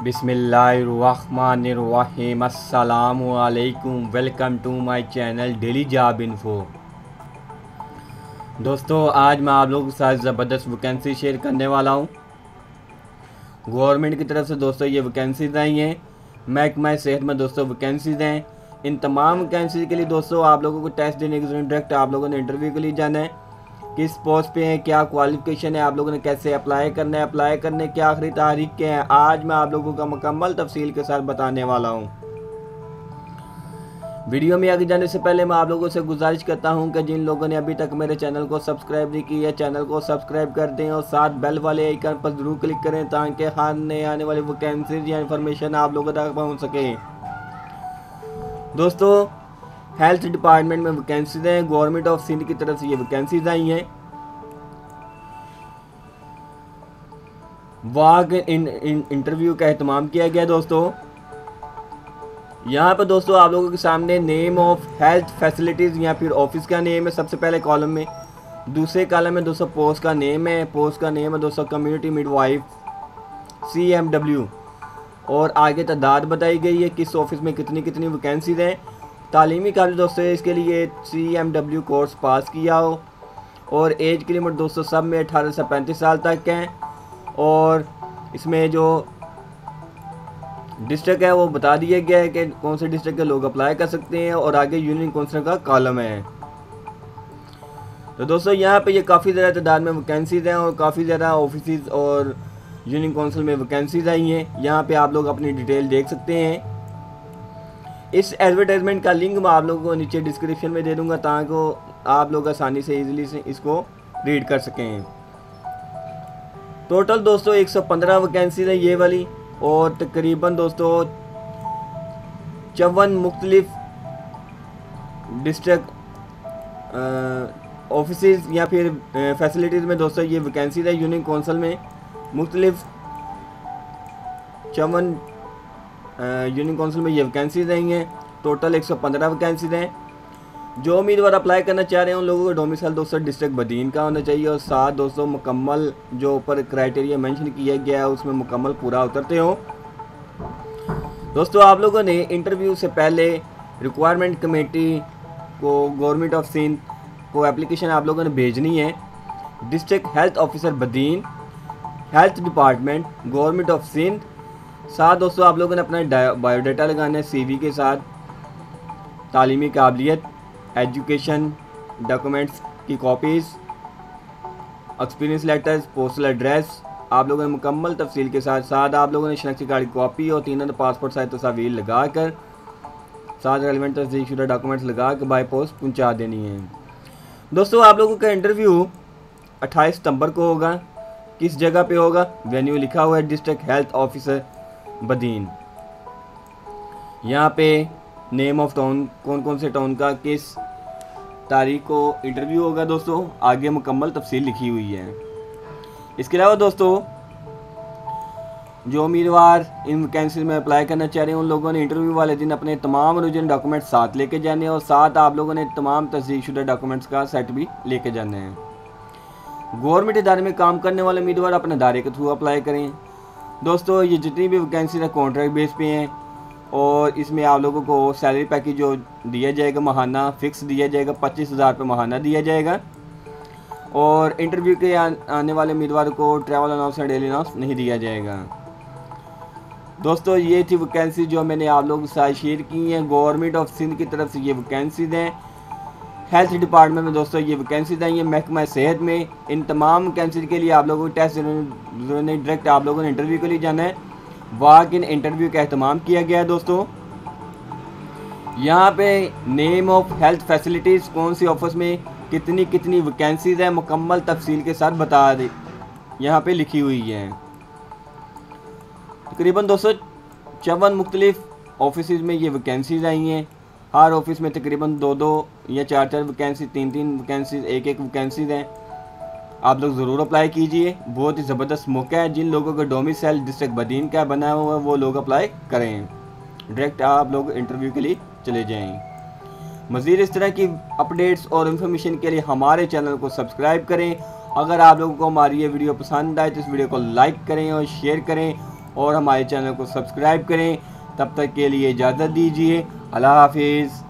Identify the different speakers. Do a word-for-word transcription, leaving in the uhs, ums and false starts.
Speaker 1: बिस्मिल्लाहिर्रहमानिर्रहीम। अस्सलामु अलैकुम। Welcome to my channel daily job info. दोस्तों, आज मैं आप लोगों के साथ ज़बरदस्त वैकेंसी शेयर करने वाला हूँ। गवर्नमेंट की तरफ से दोस्तों ये वैकेंसीज आई हैं। महकमा सेहत में दोस्तों वैकेंसीज हैं। इन तमाम वैकेंसी के लिए दोस्तों आप लोगों को टेस्ट देने की जरूरत, डायरेक्ट आप लोगों ने इंटरव्यू के लिए जाना है। किस पोस्ट पे है, क्या क्वालिफिकेशन है, आप लोगों ने कैसे अप्लाई करना है, अप्लाई करने की आखिरी तारीख क्या है, आज मैं आप लोगों का मुकम्मल तफसील के साथ बताने वाला हूँ। वीडियो में आगे जाने से पहले मैं आप लोगों से गुजारिश करता हूं कि जिन लोगों ने अभी तक मेरे चैनल को सब्सक्राइब नहीं किया, चैनल को सब्सक्राइब कर दें और साथ बेल वाले आइकन पर जरूर क्लिक करें ताकि हर नए आने वाली वैकेंसीज या इन्फॉर्मेशन आप लोगों तक पहुंच सके। दोस्तों, हेल्थ डिपार्टमेंट में वैकेंसीज हैं। गवर्नमेंट ऑफ सिंध की तरफ से ये वैकेंसीज आई हैं। वाक इन, इन इंटरव्यू का एहतमाम किया गया। दोस्तों, यहाँ पर दोस्तों आप लोगों के सामने नेम ऑफ हेल्थ फैसिलिटीज़ या फिर ऑफिस का नेम है सबसे पहले कॉलम में। दूसरे कॉलम में दोस्तों पोस्ट का नेम है। पोस्ट का नेम है दोस्तों community midwife C M W. और आगे तादाद बताई गई है किस ऑफिस में कितनी कितनी वैकेंसीज हैं। तालीमी काबिल दोस्तों इसके लिए C M W course pass किया हो और एज की लिमिट दोस्तों सब में अठारह से पैंतीस साल तक है। और इसमें जो डिस्ट्रिक्ट है वो बता दिया गया है कि कौन से डिस्ट्रिक्ट के लोग अप्लाई कर सकते हैं और आगे यूनियन काउंसिल का कॉलम है। तो दोस्तों यहाँ पे ये काफ़ी ज़्यादा तादाद में वैकेंसीज हैं और काफ़ी ज़्यादा ऑफिस और यूनियन काउंसिल में वैकेंसीज आई हैं। यहाँ पे आप लोग अपनी डिटेल देख सकते हैं। इस एडवर्टाइजमेंट का लिंक मैं आप लोगों को नीचे डिस्क्रिप्शन में दे दूँगा ताकि आप लोग आसानी से ईजिली से इसको रीड कर सकें। टोटल दोस्तों एक सौ पंद्रह वैकेंसीज है ये वाली और तकरीबन दोस्तों चौवन मुख्तलिफ डिस्ट्रिक्ट ऑफिसेज या फिर फैसिलिटीज़ में दोस्तों ये वैकेंसीज है। यूनियन काउंसिल में मुख्तलिफ चौवन यूनियन काउंसिल में ये वैकेंसीज आई हैं। टोटल एक सौ पंद्रह वैकेंसीज हैं। जो उम्मीदवार अप्लाई करना चाह रहे हैं उन लोगों को डोमिसाइल दोस्तों डिस्ट्रिक्ट बदीन का होना चाहिए और साथ दोस्तों मुकम्मल जो ऊपर क्राइटेरिया मेंशन किया गया है उसमें मुकम्मल पूरा उतरते हो। दोस्तों, आप लोगों ने इंटरव्यू से पहले रिक्वायरमेंट कमेटी को गवर्नमेंट ऑफ सिंध को एप्लीकेशन आप लोगों ने भेजनी है। District health officer Badin, health department, government of Sindh. साथ दोस्तों आप लोगों ने अपना बायोडाटा लगाना है सी वी के साथ, तालीमी काबिलियत, एजुकेशन डॉक्यूमेंट्स की copies, experience letters, postal address आप लोगों ने मुकम्मल तफसील के साथ साथ आप लोगों ने शनाख्ती कार्ड की कॉपी और तीन पासपोर्ट साइज तस्वीर लगा कर साथ रेलिवेंट तस्दीकशुदा डॉक्यूमेंट्स लगा कर बाई पोस्ट पहुंचा देनी है। दोस्तों, आप लोगों का इंटरव्यू अट्ठाईस सितंबर को होगा। किस जगह पे होगा? वेन्यू लिखा हुआ है डिस्ट्रिक्ट हेल्थ ऑफिसर बदीन। यहाँ पे नेम ऑफ टाउन, कौन कौन से टाउन का किस तारीख को इंटरव्यू होगा दोस्तों आगे मुकम्मल तफसील लिखी हुई है। इसके अलावा दोस्तों जो उम्मीदवार इन वैकेंसी में अप्लाई करना चाह रहे हैं उन लोगों ने इंटरव्यू वाले दिन अपने तमाम ओरिजिनल डॉक्यूमेंट्स साथ लेके जाने और साथ आप लोगों ने तमाम तस्दीकशुदा डॉक्यूमेंट्स का सेट भी लेके जाना है। गवर्नमेंट इदारे में काम करने वाले उम्मीदवार अपने इदारे के थ्रू अप्लाई करें। दोस्तों, ये जितनी भी वैकेंसी है कॉन्ट्रैक्ट बेस पे हैं और इसमें आप लोगों को सैलरी पैकेज जो दिया जाएगा महाना फिक्स दिया जाएगा, पच्चीस हज़ार रुपये महाना दिया जाएगा। और इंटरव्यू के आ, आने वाले उम्मीदवार को ट्रैवल अनाउंस या डेली अनाउंस नहीं दिया जाएगा। दोस्तों, ये थी वैकेंसी जो मैंने आप लोगों के साथ शेयर की हैं। गवर्नमेंट ऑफ सिंध की तरफ से ये वैकेंसीज हैं। हेल्थ डिपार्टमेंट में दोस्तों ये वैकेंसीज आई हैं। महकमा सेहत में इन तमाम वैकेंसी के लिए आप लोगों को टेस्ट नहीं, डायरेक्ट आप लोगों ने इंटरव्यू के लिए जाना है। वाक इन इंटरव्यू का एहतमाम किया गया है। दोस्तों, यहाँ पे नेम ऑफ हेल्थ फैसिलिटीज़ कौन सी ऑफिस में कितनी कितनी वैकेंसीज है मुकम्मल तफसील के साथ बता दे यहाँ पे लिखी हुई है। तकरीबन दोस्तों चौवन मुख्तलिफ ऑफिस में ये वैकेंसीज आई हैं। हर ऑफिस में तकरीबन दो दो या चार चार वैकेंसी, तीन तीन वैकेंसीज, एक एक वैकेंसीज हैं। आप लोग ज़रूर अप्लाई कीजिए। बहुत ही ज़बरदस्त मौका है। जिन लोगों का डोमिसाइल डिस्ट्रिक्ट बदीन का बना हुआ है वो लोग अप्लाई करें। डायरेक्ट आप लोग इंटरव्यू के लिए चले जाएं। मज़ीद इस तरह की अपडेट्स और इन्फॉर्मेशन के लिए हमारे चैनल को सब्सक्राइब करें। अगर आप लोगों को हमारी ये वीडियो पसंद आए तो इस वीडियो को लाइक करें और शेयर करें और हमारे चैनल को सब्सक्राइब करें। तब तक के लिए इजाज़त दीजिए। अल्लाह हाफिज़।